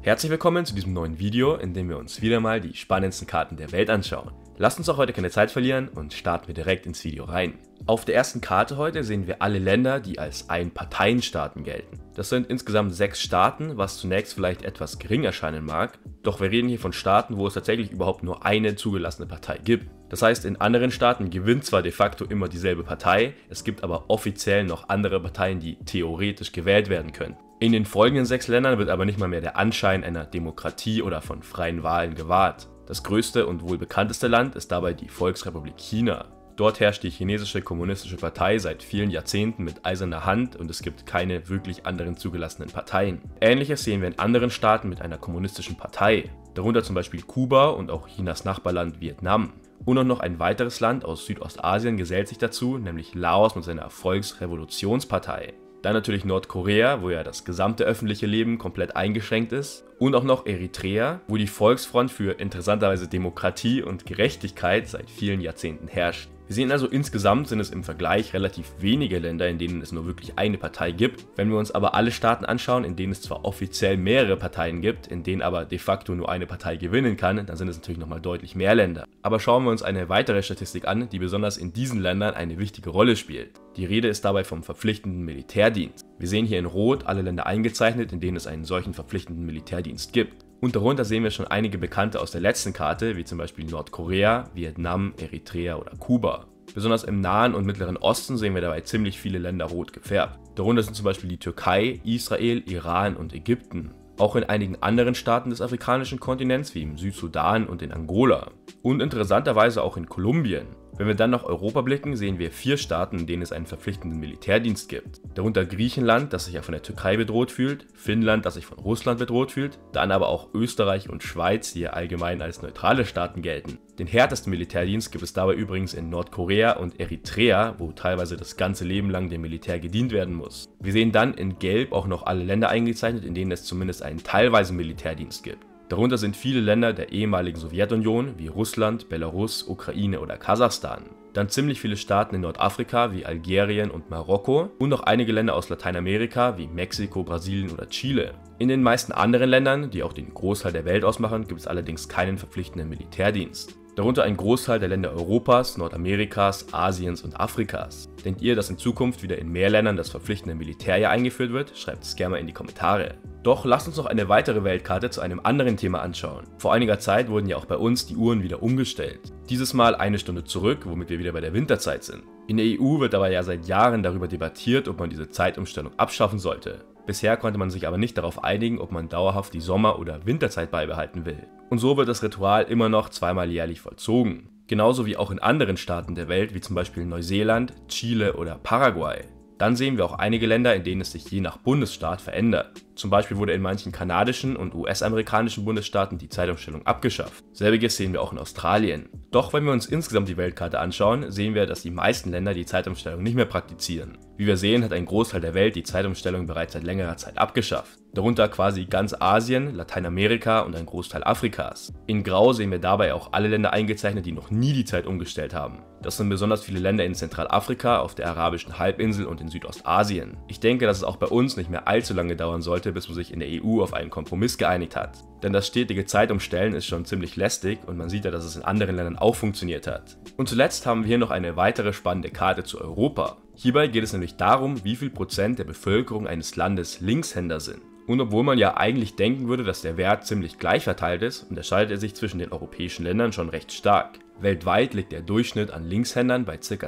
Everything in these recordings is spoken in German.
Herzlich willkommen zu diesem neuen Video, in dem wir uns wieder mal die spannendsten Karten der Welt anschauen. Lasst uns auch heute keine Zeit verlieren und starten wir direkt ins Video rein. Auf der ersten Karte heute sehen wir alle Länder, die als Einparteienstaaten gelten. Das sind insgesamt 6 Staaten, was zunächst vielleicht etwas gering erscheinen mag, doch wir reden hier von Staaten, wo es tatsächlich überhaupt nur eine zugelassene Partei gibt. Das heißt, in anderen Staaten gewinnt zwar de facto immer dieselbe Partei, es gibt aber offiziell noch andere Parteien, die theoretisch gewählt werden können. In den folgenden 6 Ländern wird aber nicht mal mehr der Anschein einer Demokratie oder von freien Wahlen gewahrt. Das größte und wohl bekannteste Land ist dabei die Volksrepublik China. Dort herrscht die chinesische kommunistische Partei seit vielen Jahrzehnten mit eiserner Hand und es gibt keine wirklich anderen zugelassenen Parteien. Ähnliches sehen wir in anderen Staaten mit einer kommunistischen Partei, darunter zum Beispiel Kuba und auch Chinas Nachbarland Vietnam. Und auch noch ein weiteres Land aus Südostasien gesellt sich dazu, nämlich Laos mit seiner Volksrevolutionspartei. Dann natürlich Nordkorea, wo ja das gesamte öffentliche Leben komplett eingeschränkt ist. Und auch noch Eritrea, wo die Volksfront für interessanterweise Demokratie und Gerechtigkeit seit vielen Jahrzehnten herrscht. Wir sehen also, insgesamt sind es im Vergleich relativ wenige Länder, in denen es nur wirklich eine Partei gibt. Wenn wir uns aber alle Staaten anschauen, in denen es zwar offiziell mehrere Parteien gibt, in denen aber de facto nur eine Partei gewinnen kann, dann sind es natürlich nochmal deutlich mehr Länder. Aber schauen wir uns eine weitere Statistik an, die besonders in diesen Ländern eine wichtige Rolle spielt. Die Rede ist dabei vom verpflichtenden Militärdienst. Wir sehen hier in Rot alle Länder eingezeichnet, in denen es einen solchen verpflichtenden Militärdienst gibt. Und darunter sehen wir schon einige Bekannte aus der letzten Karte, wie zum Beispiel Nordkorea, Vietnam, Eritrea oder Kuba. Besonders im Nahen und Mittleren Osten sehen wir dabei ziemlich viele Länder rot gefärbt. Darunter sind zum Beispiel die Türkei, Israel, Iran und Ägypten. Auch in einigen anderen Staaten des afrikanischen Kontinents, wie im Südsudan und in Angola. Und interessanterweise auch in Kolumbien. Wenn wir dann nach Europa blicken, sehen wir 4 Staaten, in denen es einen verpflichtenden Militärdienst gibt. Darunter Griechenland, das sich ja von der Türkei bedroht fühlt, Finnland, das sich von Russland bedroht fühlt, dann aber auch Österreich und Schweiz, die ja allgemein als neutrale Staaten gelten. Den härtesten Militärdienst gibt es dabei übrigens in Nordkorea und Eritrea, wo teilweise das ganze Leben lang dem Militär gedient werden muss. Wir sehen dann in Gelb auch noch alle Länder eingezeichnet, in denen es zumindest einen teilweisen Militärdienst gibt. Darunter sind viele Länder der ehemaligen Sowjetunion wie Russland, Belarus, Ukraine oder Kasachstan. Dann ziemlich viele Staaten in Nordafrika wie Algerien und Marokko und noch einige Länder aus Lateinamerika wie Mexiko, Brasilien oder Chile. In den meisten anderen Ländern, die auch den Großteil der Welt ausmachen, gibt es allerdings keinen verpflichtenden Militärdienst. Darunter ein Großteil der Länder Europas, Nordamerikas, Asiens und Afrikas. Denkt ihr, dass in Zukunft wieder in mehr Ländern das verpflichtende Militär eingeführt wird? Schreibt es gerne mal in die Kommentare. Doch lasst uns noch eine weitere Weltkarte zu einem anderen Thema anschauen. Vor einiger Zeit wurden ja auch bei uns die Uhren wieder umgestellt. Dieses Mal eine Stunde zurück, womit wir wieder bei der Winterzeit sind. In der EU wird aber ja seit Jahren darüber debattiert, ob man diese Zeitumstellung abschaffen sollte. Bisher konnte man sich aber nicht darauf einigen, ob man dauerhaft die Sommer- oder Winterzeit beibehalten will. Und so wird das Ritual immer noch zweimal jährlich vollzogen. Genauso wie auch in anderen Staaten der Welt, wie zum Beispiel Neuseeland, Chile oder Paraguay. Dann sehen wir auch einige Länder, in denen es sich je nach Bundesstaat verändert. Zum Beispiel wurde in manchen kanadischen und US-amerikanischen Bundesstaaten die Zeitumstellung abgeschafft. Selbiges sehen wir auch in Australien. Doch wenn wir uns insgesamt die Weltkarte anschauen, sehen wir, dass die meisten Länder die Zeitumstellung nicht mehr praktizieren. Wie wir sehen, hat ein Großteil der Welt die Zeitumstellung bereits seit längerer Zeit abgeschafft. Darunter quasi ganz Asien, Lateinamerika und ein Großteil Afrikas. In Grau sehen wir dabei auch alle Länder eingezeichnet, die noch nie die Zeit umgestellt haben. Das sind besonders viele Länder in Zentralafrika, auf der arabischen Halbinsel und in Südostasien. Ich denke, dass es auch bei uns nicht mehr allzu lange dauern sollte, bis man sich in der EU auf einen Kompromiss geeinigt hat. Denn das stetige Zeitumstellen ist schon ziemlich lästig und man sieht ja, dass es in anderen Ländern auch funktioniert hat. Und zuletzt haben wir hier noch eine weitere spannende Karte zu Europa. Hierbei geht es nämlich darum, wie viel Prozent der Bevölkerung eines Landes Linkshänder sind. Und obwohl man ja eigentlich denken würde, dass der Wert ziemlich gleich verteilt ist, unterscheidet er sich zwischen den europäischen Ländern schon recht stark. Weltweit liegt der Durchschnitt an Linkshändern bei ca.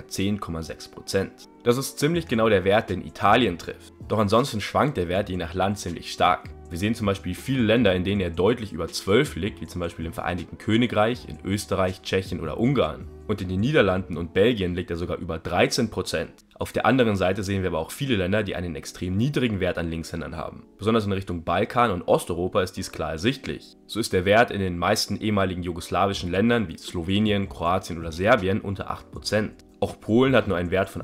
10,6%. Das ist ziemlich genau der Wert, den Italien trifft. Doch ansonsten schwankt der Wert je nach Land ziemlich stark. Wir sehen zum Beispiel viele Länder, in denen er deutlich über 12 liegt, wie zum Beispiel im Vereinigten Königreich, in Österreich, Tschechien oder Ungarn. Und in den Niederlanden und Belgien liegt er sogar über 13%. Auf der anderen Seite sehen wir aber auch viele Länder, die einen extrem niedrigen Wert an Linkshändern haben. Besonders in Richtung Balkan und Osteuropa ist dies klar ersichtlich. So ist der Wert in den meisten ehemaligen jugoslawischen Ländern wie Slowenien, Kroatien oder Serbien unter 8%. Auch Polen hat nur einen Wert von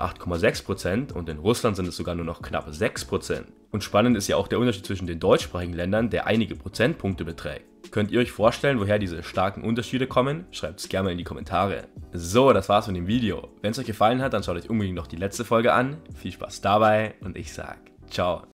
8,6% und in Russland sind es sogar nur noch knapp 6%. Und spannend ist ja auch der Unterschied zwischen den deutschsprachigen Ländern, der einige Prozentpunkte beträgt. Könnt ihr euch vorstellen, woher diese starken Unterschiede kommen? Schreibt es gerne mal in die Kommentare. So, das war's mit dem Video. Wenn es euch gefallen hat, dann schaut euch unbedingt noch die letzte Folge an. Viel Spaß dabei und ich sag ciao.